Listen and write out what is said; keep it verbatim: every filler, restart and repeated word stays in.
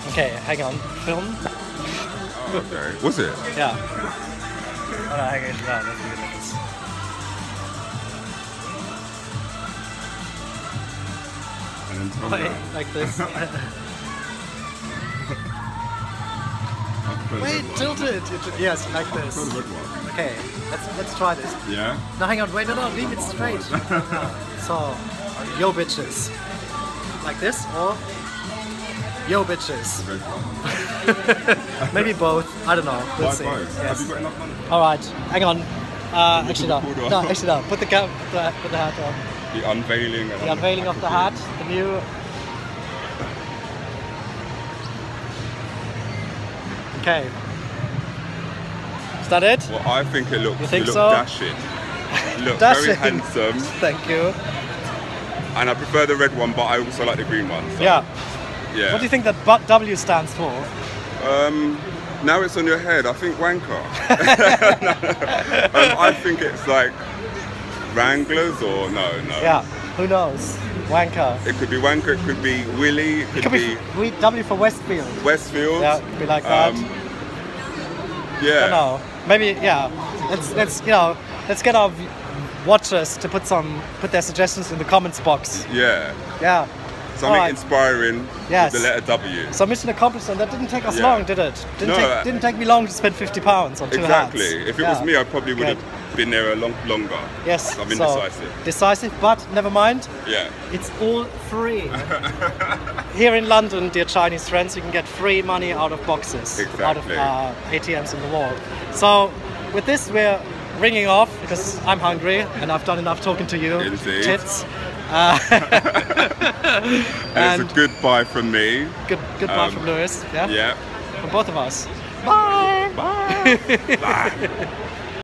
Okay, hang on. Film? Oh, okay. Was it? Yeah. Oh, no, hang on. No, let's do it like this. And then turn Wait, around. like this. I'll prefer the Wait, red one. tilt it. it. Yes, like I this. prefer the red one. Okay, let's let's try this. Yeah? No, hang on. Wait, no, no, leave it straight. So, yo, bitches. Like this, or yo, bitches. The red one. Maybe both. I don't know. Why Let's see. both? Have Yes. you got enough money? All right. Hang on. Uh, actually, no. Hold on. No, actually, no. Put the cap. Put the, put the hat on. The unveiling. The unveiling of the hat. The new. Okay. Is that it? Well, I think it looks You think look so? dashing. You look Dashing. very handsome, Thank you. and I prefer the red one, but I also like the green one. So, Yeah. yeah. What do you think that bu- W stands for? Um, now it's on your head. I think wanker. um, I think it's like Wranglers or no, no. Yeah. Who knows? Wanker. It could be wanker. It could be Willy. It could, It could be, be we- W for Westfield. Westfield. Yeah, it could be like that. Um, I yeah. don't know. Maybe yeah. Let's let's you know let's get our v- watchers to put some put their suggestions in the comments box. Yeah. Yeah. Something Alright. inspiring Yes. with the letter W. So mission accomplished, and that didn't take us Yeah. long, did it? Didn't No, take uh, didn't take me long to spend fifty pounds on two Exactly. hats. If it Yeah. was me, I probably would Good. have been there a long longer. Yes. I'm so, indecisive. Decisive, but never mind. Yeah. It's all free. Here in London, dear Chinese friends, you can get free money out of boxes, out of Exactly. uh, A T Ms in the wall. So with this, we're ringing off because I'm hungry and I've done enough talking to you, Indeed. tits. Uh, And, And- it's a goodbye from me. good, goodbye Um, from Lewis. Yeah, Yeah. from both of us. Bye. Bye. Bye.